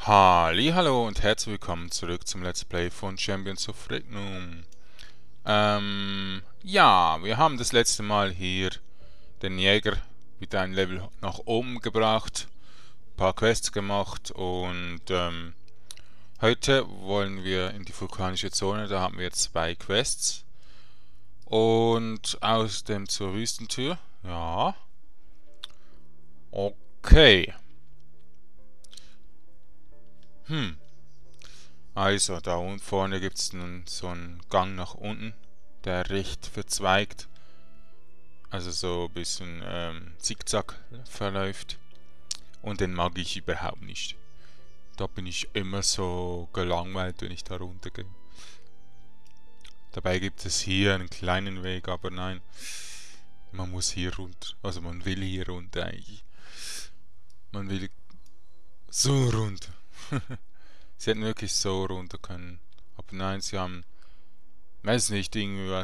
Hallo und herzlich willkommen zurück zum Let's Play von Champions of Regnum. Ja, wir haben das letzte Mal hier den Jäger wieder ein Level nach oben gebracht, ein paar Quests gemacht und heute wollen wir in die vulkanische Zone, da haben wir 2 Quests und aus dem zur Wüstentür, ja, okay, also da unten vorne gibt es nun so einen Gang nach unten, der recht verzweigt, also so ein bisschen zickzack verläuft. Und den mag ich überhaupt nicht. Da bin ich immer so gelangweilt, wenn ich da runtergehe. Dabei gibt es hier einen kleinen Weg, aber nein, man muss hier runter. Also man will hier runter eigentlich. Man will so runter. Sie hätten wirklich so runter können. Aber nein, sie haben, weiß nicht,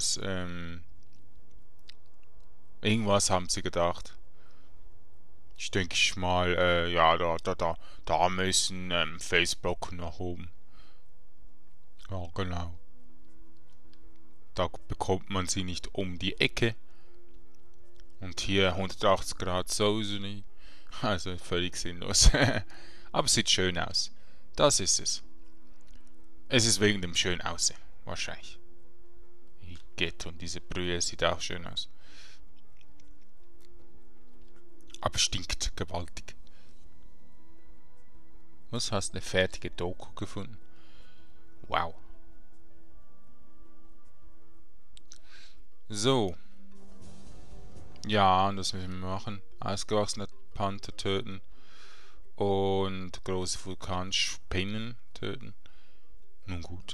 irgendwas haben sie gedacht. Ich denke mal, ja, da müssen Felsbrocken nach oben. Ja, genau. Da bekommt man sie nicht um die Ecke. Und hier 180 Grad sowieso nicht. Also völlig sinnlos. Aber sieht schön aus. Das ist es. Es ist wegen dem schön Aussehen. Wahrscheinlich. Geht und diese Brühe sieht auch schön aus. Aber stinkt gewaltig. Was, hast eine fertige Doku gefunden? Wow. So. Ja, und das müssen wir machen. Ausgewachsene Panther töten. Und große Vulkanspinnen töten. Nun gut.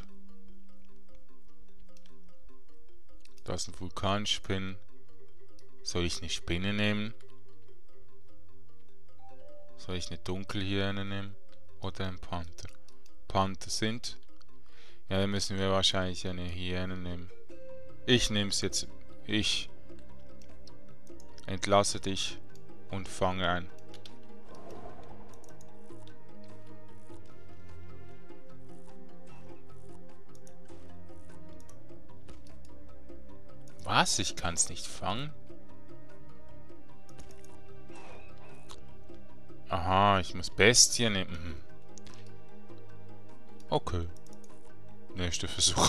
Da ist ein Vulkanspinn. Soll ich eine Spinne nehmen? Soll ich eine Dunkelhyäne nehmen? Oder ein Panther? Panther sind. Ja, dann müssen wir wahrscheinlich eine Hyäne nehmen. Ich nehme es jetzt. Ich entlasse dich und fange ein. Was? Ich kann es nicht fangen? Aha, ich muss Bestien nehmen. Okay. Nächster Versuch.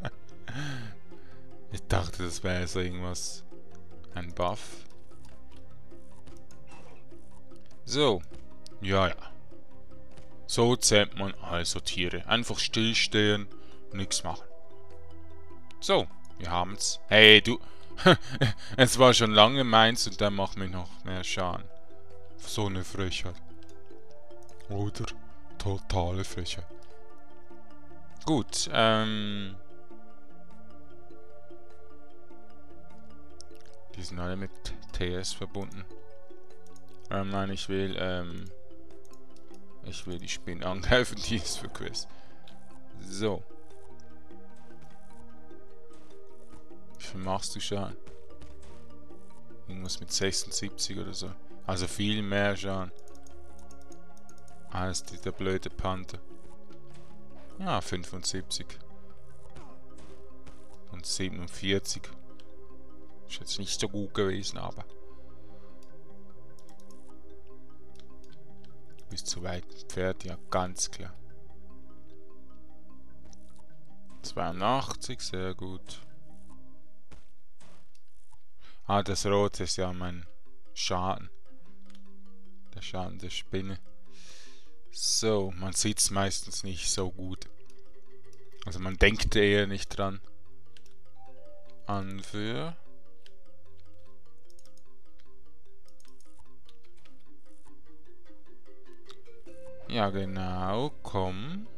Ich dachte, das wäre so irgendwas. Ein Buff. So. Ja, ja. So zähmt man also Tiere. Einfach stillstehen, nichts machen. So, wir haben's. Hey, du. Es war schon lange meins und dann macht mir noch mehr Schaden. So eine Frechheit. Oder totale Frechheit. Gut, die sind alle mit TS verbunden. Nein, ich will die Spinne angreifen, die ist für Quest. So. Wie viel machst du Schaden? Irgendwas mit 76 oder so. Also viel mehr Schaden. Als der blöde Panther. Ja, 75. Und 47. Ist jetzt nicht so gut gewesen, aber. Du bist zu weit entfernt, ja, ganz klar. 82, sehr gut. Ah, das Rote ist ja mein Schaden. Der Schaden der Spinne. So, man sieht es meistens nicht so gut. Also man denkt eher nicht dran. Anführ. Ja, genau, komm.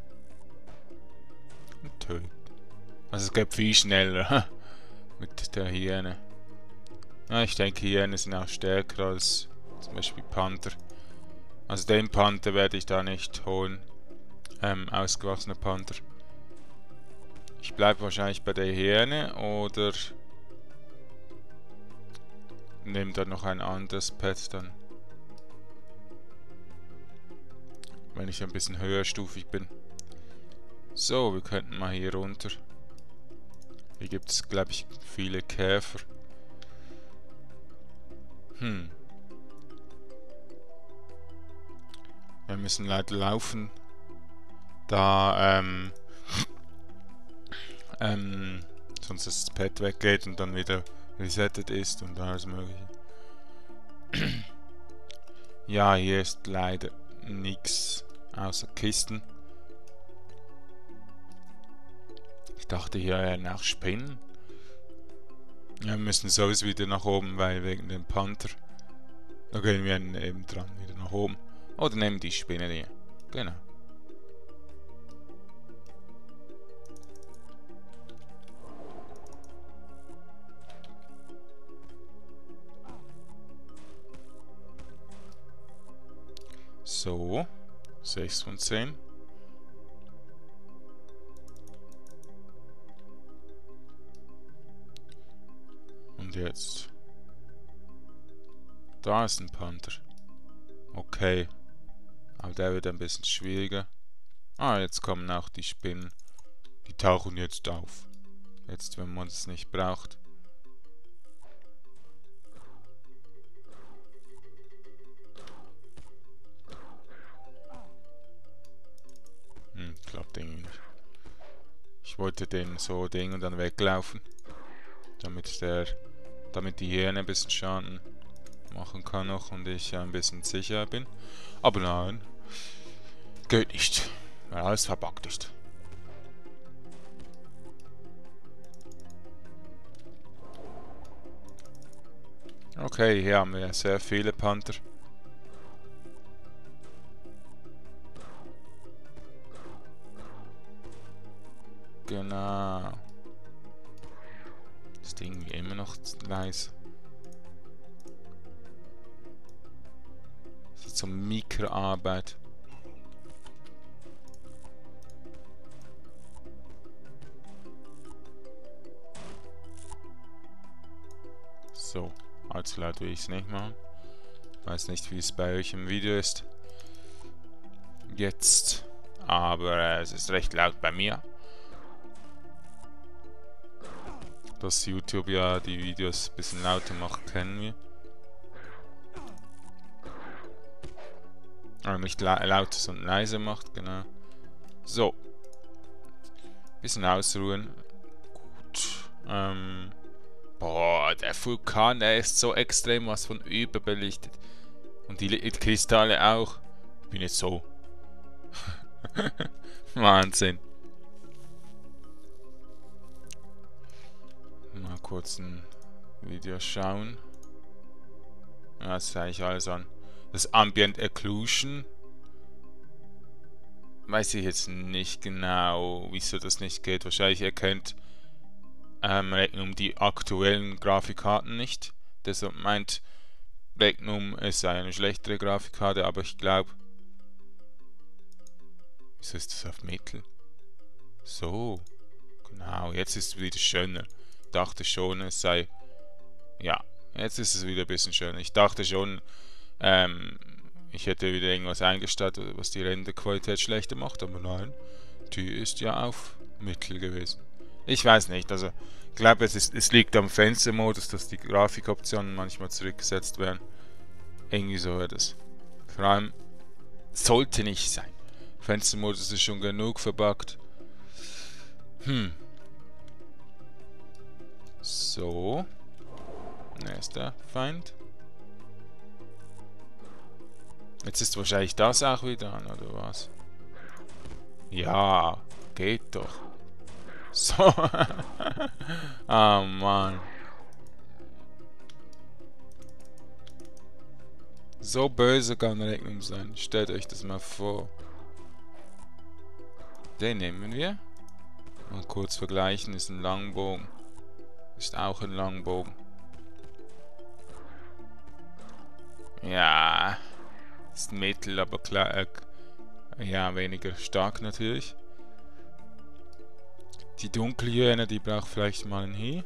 Und töt. Also es geht viel schneller mit der Hyäne. Ja, ich denke, Hyänen sind auch stärker als zum Beispiel Panther. Also den Panther werde ich da nicht holen. Ausgewachsener Panther. Ich bleibe wahrscheinlich bei der Hyäne oder nehme da noch ein anderes Pet dann. wenn ich ein bisschen höherstufig bin. So, wir könnten mal hier runter. Hier gibt es, glaube ich, viele Käfer. Wir müssen leider laufen, da sonst das Pad weggeht und dann wieder resettet ist und alles mögliche. Ja, hier ist leider nichts außer Kisten. Ich dachte hier wären auch Spinnen. Ja, wir müssen sowieso wieder nach oben, weil wegen dem Panther. Da gehen wir eben dran wieder nach oben. Oder nehmen die Spinne hier. Genau. So. 6 von 10. Und jetzt. Da ist ein Panther. Okay. Aber der wird ein bisschen schwieriger. Ah, jetzt kommen auch die Spinnen. Die tauchen jetzt auf. Jetzt, wenn man es nicht braucht. Klappt irgendwie nicht. Ich wollte den so Ding und dann weglaufen. Damit die Hyäne ein bisschen Schaden machen kann noch und ich ein bisschen sicher bin. Aber nein. Geht nicht. Weil alles verbuggt ist. Okay, hier haben wir sehr viele Panther. Genau. Das Ding immer noch leise. Das ist so Mikroarbeit. So, allzu laut will ich es nicht machen. Weiß nicht, wie es bei euch im Video ist. Jetzt. Aber es ist recht laut bei mir. Dass YouTube ja die Videos ein bisschen lauter macht, kennen wir. Aber nicht lauter, sondern leise macht, genau. So. Bisschen ausruhen. Gut. Boah, der Vulkan, der ist so extrem was von überbelichtet. Und die Kristalle auch. Ich bin jetzt so. Wahnsinn. Mal kurz ein Video schauen. Ja, das zeige ich alles an. Das Ambient Occlusion. Weiß ich jetzt nicht genau, wieso das nicht geht. Wahrscheinlich erkennt Regnum die aktuellen Grafikkarten nicht. Deshalb meint Regnum, es sei eine schlechtere Grafikkarte, aber ich glaube. Wieso ist das auf Mittel? So. Genau, jetzt ist es wieder schöner. Ich dachte schon, es sei. Ja, jetzt ist es wieder ein bisschen schöner. Ich dachte schon, ich hätte wieder irgendwas eingestellt, was die Renderqualität schlechter macht, aber nein, die ist ja auf Mittel gewesen. Ich weiß nicht, also ich glaube, es liegt am Fenstermodus, dass die Grafikoptionen manchmal zurückgesetzt werden. Irgendwie so wird es. Vor allem, sollte nicht sein. Fenstermodus ist schon genug verbuggt. So. Nächster Feind. Jetzt ist wahrscheinlich das auch wieder an, oder was? Ja, geht doch. So. Ah, Mann. So böse kann Regnum sein. Stellt euch das mal vor. Den nehmen wir. Mal kurz vergleichen, ist ein Langbogen. Ist auch ein Langbogen. Ja. Ist mittel, aber klar, ja, weniger stark natürlich. Die Dunkelhyäne, die braucht vielleicht mal ein He.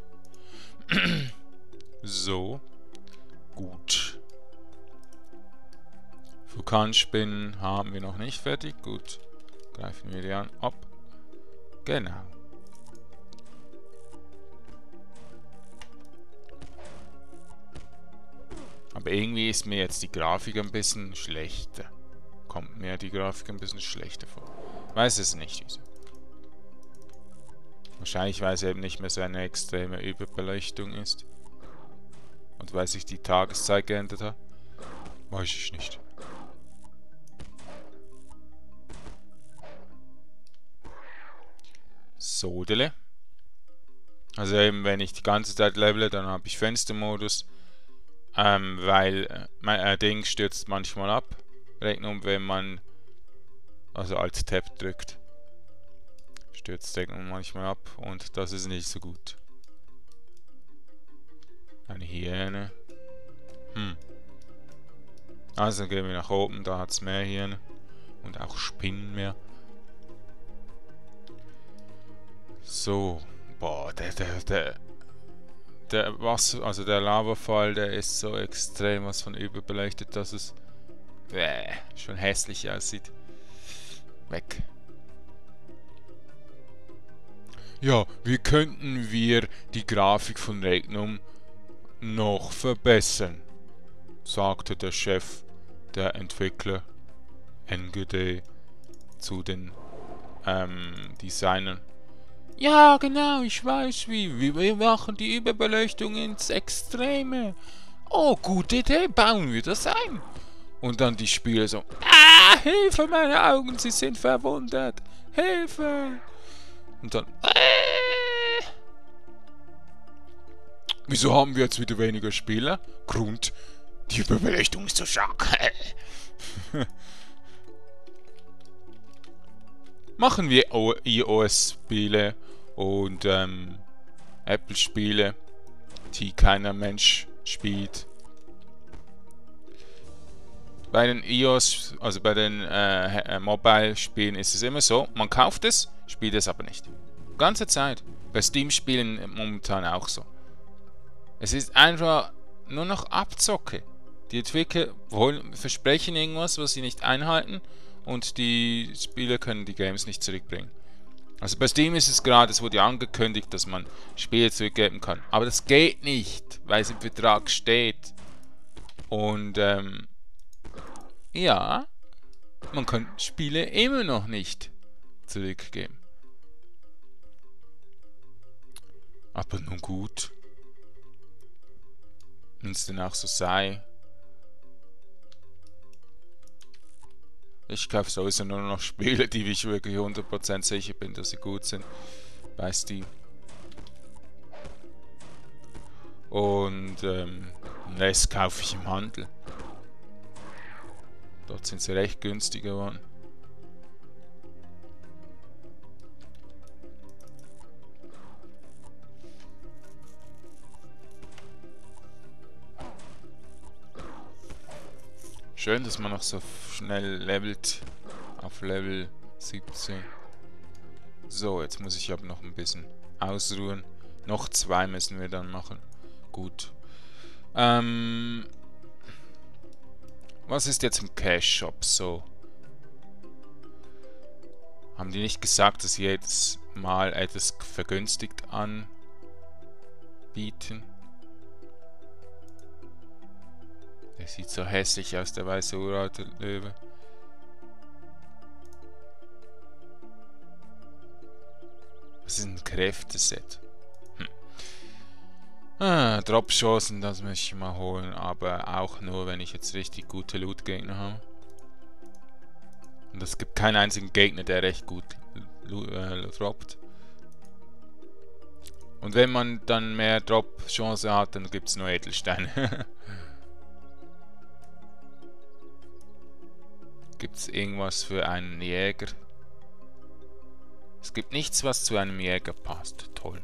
So. Gut. Vulkanspinnen haben wir noch nicht fertig. Gut. Greifen wir die an. Ab. Genau. Aber irgendwie ist mir jetzt die Grafik ein bisschen schlechter. Kommt mir die Grafik ein bisschen schlechter vor. Weiß es nicht wieso. Wahrscheinlich, weil es eben nicht mehr so eine extreme Überbeleuchtung ist. Und weil sich die Tageszeit geändert hat. Weiß ich nicht. Sodele. Also eben, wenn ich die ganze Zeit levele, dann habe ich Fenstermodus. Weil mein Ding stürzt manchmal ab. Regnum, wenn man also als Tab drückt. Stürzt Regnum manchmal ab und das ist nicht so gut. Eine Hyäne. Also gehen wir nach oben, da hat es mehr Hyänen. Und auch Spinnen mehr. So. Boah, der Wasser, also der Lavafall, der ist so extrem was von überbeleuchtet, dass es schon hässlich aussieht. Weg. Ja, wie könnten wir die Grafik von Regnum noch verbessern? Sagte der Chef der Entwickler NGD zu den Designern. Ja, genau, ich weiß wie. Wir machen die Überbeleuchtung ins Extreme. Oh, gute Idee, bauen wir das ein. Und dann die Spieler so, Hilfe, meine Augen, sie sind verwundet. Hilfe. Und dann, Wieso haben wir jetzt wieder weniger Spieler? Grund, die Überbeleuchtung ist so stark. Machen wir iOS-Spiele und Apple-Spiele, die keiner Mensch spielt. Bei den iOS, also bei den Mobile-Spielen ist es immer so, man kauft es, spielt es aber nicht. Ganze Zeit. Bei Steam-Spielen momentan auch so. Es ist einfach nur noch Abzocke. Die Entwickler versprechen irgendwas, was sie nicht einhalten und die Spieler können die Games nicht zurückbringen. Also bei Steam ist es gerade, es wurde ja angekündigt, dass man Spiele zurückgeben kann. Aber das geht nicht, weil es im Vertrag steht. Und ja, man kann Spiele immer noch nicht zurückgeben. Aber nun gut. Wenn es denn auch so sei. Ich kaufe sowieso nur noch Spiele, die ich wirklich 100% sicher bin, dass sie gut sind. Bei Steam. Und den Rest kaufe ich im Handel. Dort sind sie recht günstig geworden. Schön, dass man noch so schnell levelt auf Level 17. So, jetzt muss ich aber noch ein bisschen ausruhen. Noch 2 müssen wir dann machen. Gut. Was ist jetzt im Cash Shop so? Haben die nicht gesagt, dass sie jedes Mal etwas vergünstigt anbieten? Der sieht so hässlich aus, der weiße uralte Löwe. Das ist ein Kräfteset. Dropchancen, das möchte ich mal holen, aber auch nur, wenn ich jetzt richtig gute Loot-Gegner habe. Und es gibt keinen einzigen Gegner, der recht gut droppt. Und wenn man dann mehr Drop-Chance hat, dann gibt es nur Edelsteine. Gibt es irgendwas für einen Jäger? Es gibt nichts, was zu einem Jäger passt. Toll.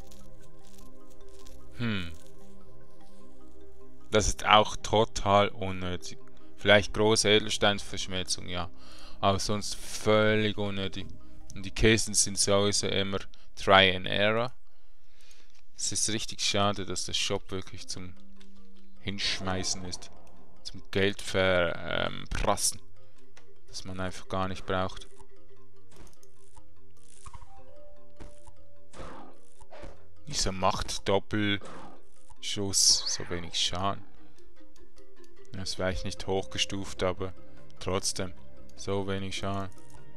Das ist auch total unnötig. Vielleicht große Edelsteinverschmelzung, ja. Aber sonst völlig unnötig. Und die Kisten sind sowieso immer Try and Error. Es ist richtig schade, dass der Shop wirklich zum Hinschmeißen ist. zum Geld verprassen, das man einfach gar nicht braucht. Wieso macht Doppelschuss so wenig Schaden? Das wäre ich nicht hochgestuft, aber trotzdem so wenig Schaden.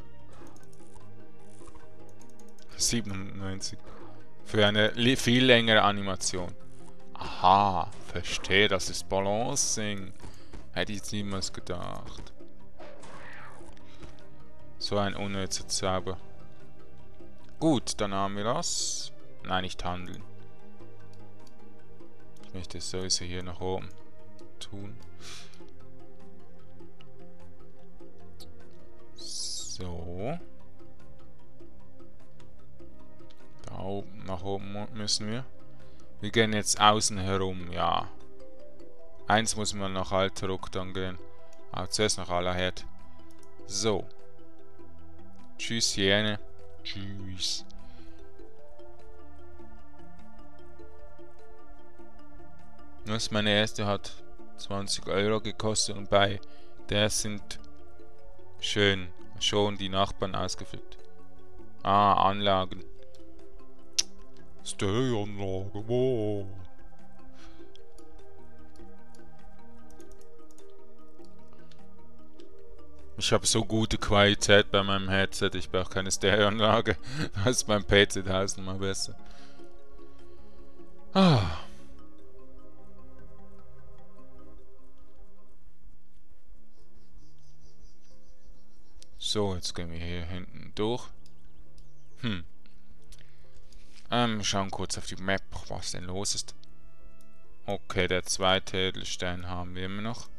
97. Für eine viel längere Animation. Aha, verstehe, das ist Balancing. Hätte ich jetzt niemals gedacht. So ein unnützer Zauber. Gut, dann haben wir das. Nein, nicht handeln. Ich möchte es sowieso hier nach oben tun. So. Da oben, nach oben müssen wir. Wir gehen jetzt außen herum, ja. Eins muss man nach Alteruck dann gehen. Aber zuerst nach Allerherd. So. Tschüss, Hyäne. Tschüss. Was meine erste hat 20 € gekostet und bei der sind schön schon die Nachbarn ausgefüllt. Ah, Anlagen. Stay-Anlage, wow. Ich habe so gute Qualität bei meinem Headset, ich brauche keine Stereoanlage. Das ist beim PC tausendmal besser. Ah. So, jetzt gehen wir hier hinten durch. Schauen kurz auf die Map, was denn los ist. Okay, der zweite Edelstein haben wir immer noch.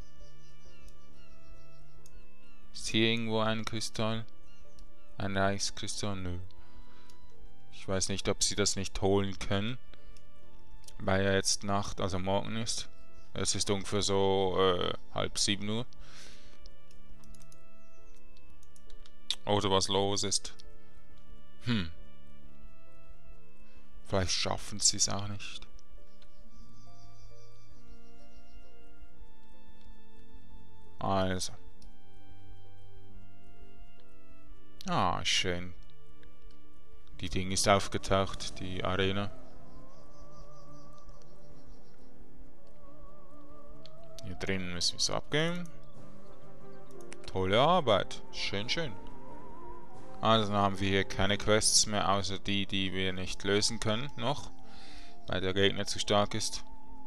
Ist hier irgendwo ein Kristall? Ein Reichskristall? Nö. Ich weiß nicht, ob sie das nicht holen können. Weil ja jetzt Nacht, also morgen ist. Es ist ungefähr so 6:30 Uhr. Oder was los ist. Vielleicht schaffen sie es auch nicht. Also. Ah, schön. Die Ding ist aufgetaucht, die Arena. Hier drinnen müssen wir es abgeben. Tolle Arbeit. Schön, schön. Also dann haben wir hier keine Quests mehr, außer die, die wir nicht lösen können noch, weil der Gegner zu stark ist.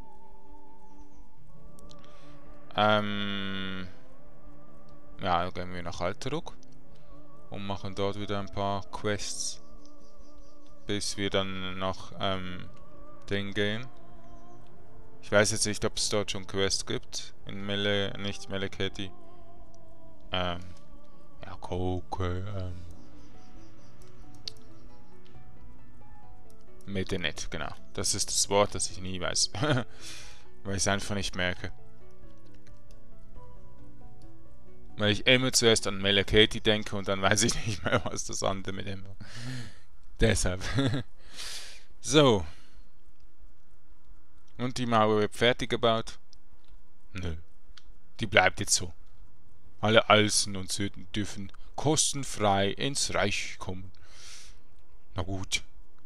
Ja, dann gehen wir nach Alteruck und machen dort wieder ein paar Quests, bis wir dann nach Ding gehen. Ich weiß jetzt nicht, ob es dort schon Quests gibt, in nicht Meleketi. Ja, gucke, Medinet, genau. Das ist das Wort, das ich nie weiß. Weil ich es einfach nicht merke. Weil ich immer zuerst an Meleketi denke und dann weiß ich nicht mehr, was das andere mit dem war. Deshalb. So. Und die Mauer wird fertig gebaut? Nö. Die bleibt jetzt so. Alle Alsen und Süden dürfen kostenfrei ins Reich kommen. Na gut.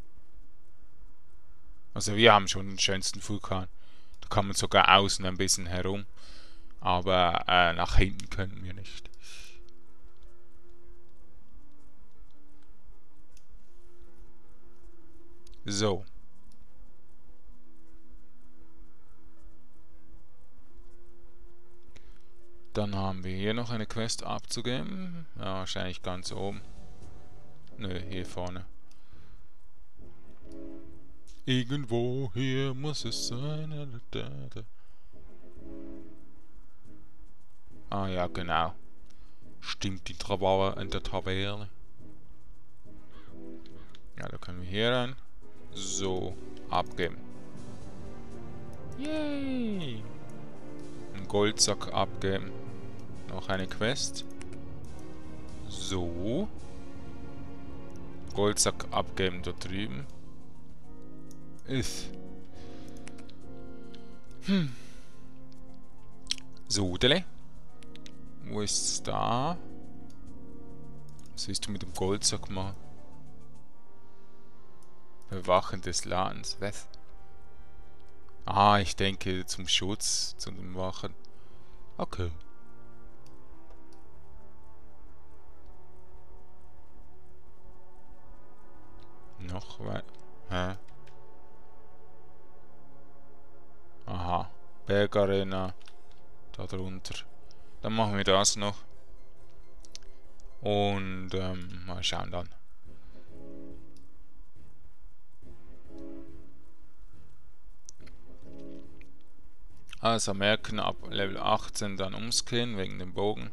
Also wir haben schon den schönsten Vulkan. Da kann man sogar außen ein bisschen herum. Aber nach hinten können wir nicht. So. Dann haben wir hier noch eine Quest abzugeben. Ja, wahrscheinlich ganz oben. Nö, hier vorne. Irgendwo hier muss es sein. Ah ja, genau. Stimmt, die Trabauer in der Taverne. Ja, da können wir hier rein. So, abgeben. Yay! Einen Goldsack abgeben. Noch eine Quest. So. Goldsack abgeben da drüben. Sudele. Wo ist's da? Was willst du mit dem Goldsack machen? Bewachen des Ladens. Was? Ah, ich denke zum Schutz, zum Wachen. Okay. Noch weiter. Hä? Aha. Bergarena. Da drunter. Dann machen wir das noch. Und mal schauen dann. Also merken, ab Level 18 dann umskillen wegen dem Bogen.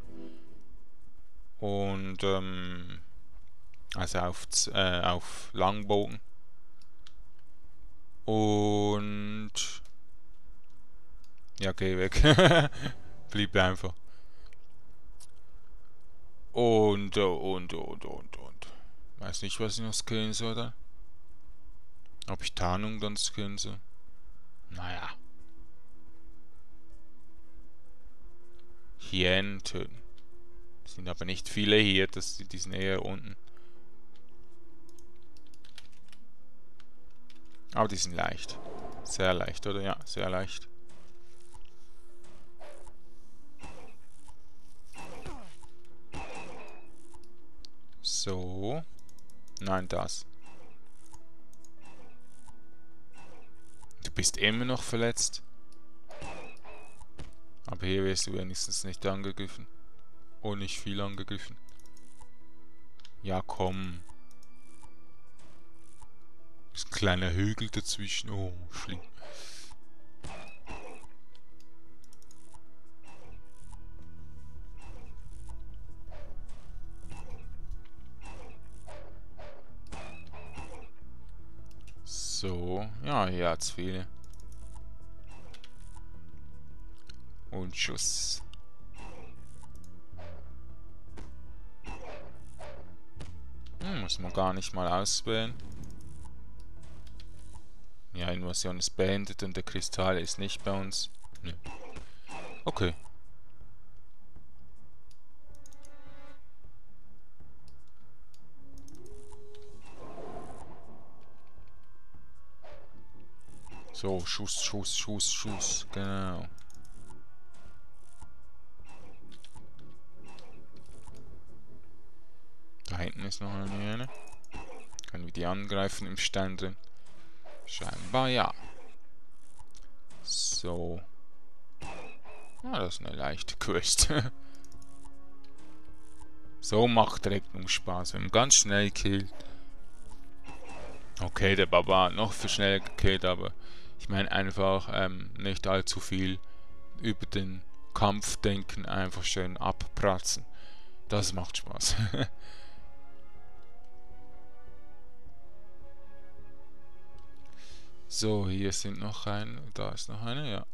Und also auf Langbogen. Und ja, geh weg. Blieb einfach. Und. Weiß nicht, was ich noch skillen soll da. Ob ich Tarnung dann skillen soll. Naja. Hyänen töten. Sind aber nicht viele hier, die sind eher unten. Aber die sind leicht. Sehr leicht, oder? Ja, sehr leicht. So. Nein, das. Du bist immer noch verletzt. Aber hier wirst du wenigstens nicht angegriffen. Oh, nicht viel angegriffen. Ja, komm. Ist ein kleiner Hügel dazwischen. Oh, schlimm. So, ja, hier hat's viele. Und Schuss. Muss man gar nicht mal auswählen. Ja, Invasion ist beendet und der Kristall ist nicht bei uns. Nö. Okay. So, Schuss, Schuss, Schuss, Schuss. Genau. Da hinten ist noch eine Hyäne. Können wir die angreifen im Stein drin? Scheinbar ja. So. Ah, das ist eine leichte Quest. So macht Regnung Spaß, wenn man ganz schnell killt. Okay, der Baba hat noch für schnell gekillt, aber ich meine einfach nicht allzu viel über den Kampf denken, einfach schön abpratzen. Das macht Spaß. So, hier sind noch eine, da ist noch eine, ja.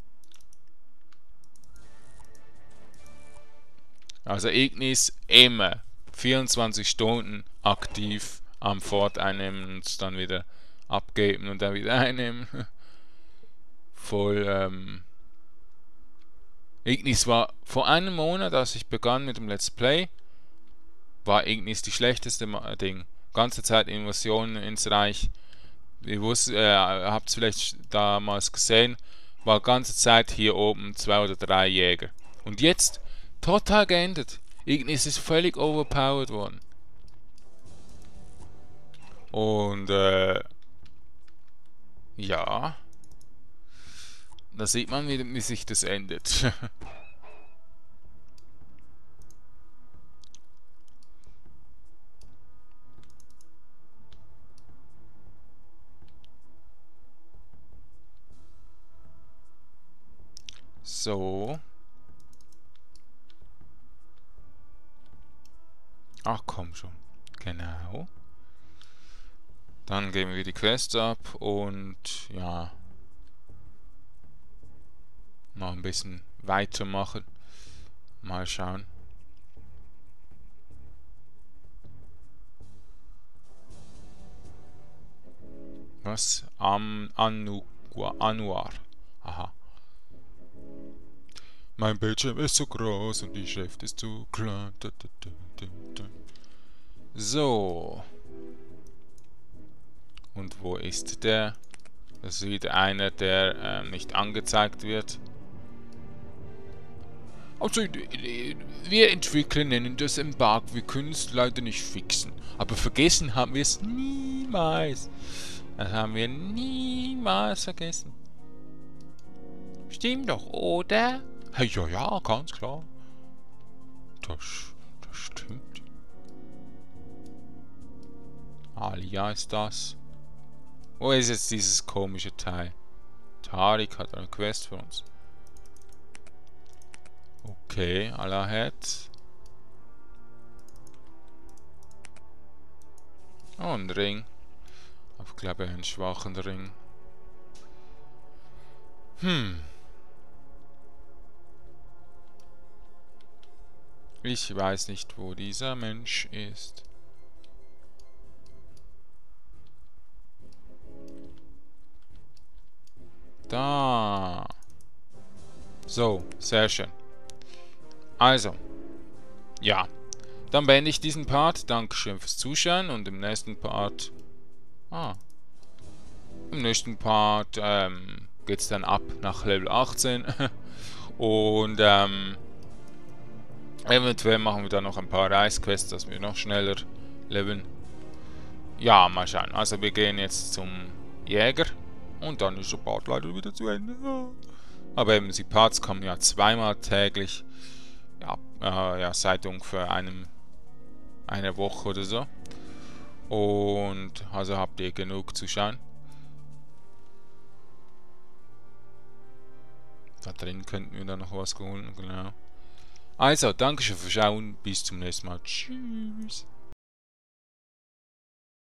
Also Ignis immer 24 Stunden aktiv am Fort einnehmen und dann wieder abgeben und dann wieder einnehmen. Voll, Ignis war vor einem Monat, als ich begann mit dem Let's Play, war Ignis die schlechteste Ding. Ganze Zeit Invasionen ins Reich. Ihr habt es vielleicht damals gesehen, war ganze Zeit hier oben 2 oder 3 Jäger. Und jetzt total geändert. Ignis ist völlig overpowered worden. Und ja, da sieht man, wie sich das endet. So. Ach komm schon. Genau. Dann geben wir die Quest ab und ja, noch ein bisschen weitermachen. Mal schauen. Was? Anuar. Aha. Mein Bildschirm ist zu groß und die Schrift ist zu klein. So. Und wo ist der? Das ist wieder einer, der nicht angezeigt wird. Also, wir Entwickler nennen das ein Bug. Wir können es leider nicht fixen. Aber vergessen haben wir es niemals. Das haben wir niemals vergessen. Stimmt doch, oder? Hey, ja, ganz klar. Das stimmt. Alia ist das. Wo ist jetzt dieses komische Teil? Tarik hat eine Quest für uns. Okay, Alahet. Oh, ein Ring. Ich glaube, einen schwachen Ring. Ich weiß nicht, wo dieser Mensch ist. Da. So, sehr schön. Also, ja. Dann beende ich diesen Part. Dankeschön fürs Zuschauen und im nächsten Part... Im nächsten Part geht's dann ab nach Level 18. Und eventuell machen wir dann noch ein paar Reisquests, dass wir noch schneller leveln. Ja, mal schauen. Also wir gehen jetzt zum Jäger. Und dann ist der Part leider wieder zu Ende. Aber eben, die Parts kommen ja zweimal täglich. Ja, seit ungefähr einer Woche oder so. Und also habt ihr genug zu schauen. Da drin könnten wir dann noch was holen, genau. Also, danke schön fürs Schauen. Bis zum nächsten Mal. Tschüss.